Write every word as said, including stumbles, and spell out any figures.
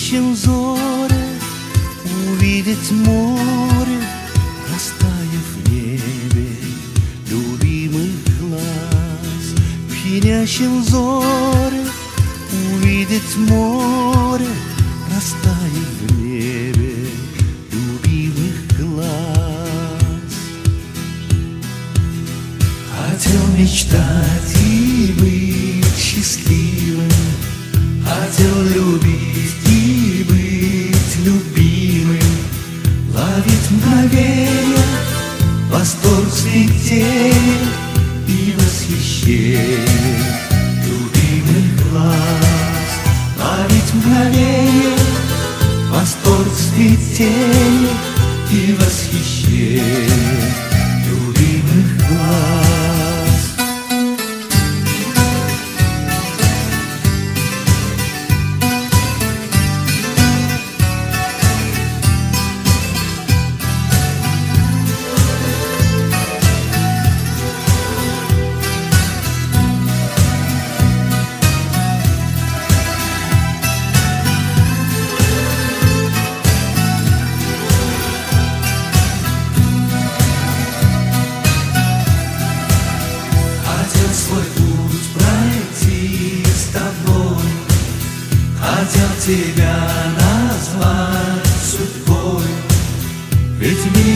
пьянящем взоре увидеть море, растаяв в небе любимых глаз. В пьянящем взоре увидеть море, растаяв в небе любимых глаз. Хотел мечтать и быть счастливым, хотел любить и быть любимым, ловить мгновенье, восторг, смятение и восхищение любимых глаз. Ловить мгновенье, восторг, смятение и восхищение любимых глаз. Хотел тебя назвать судьбой, ведь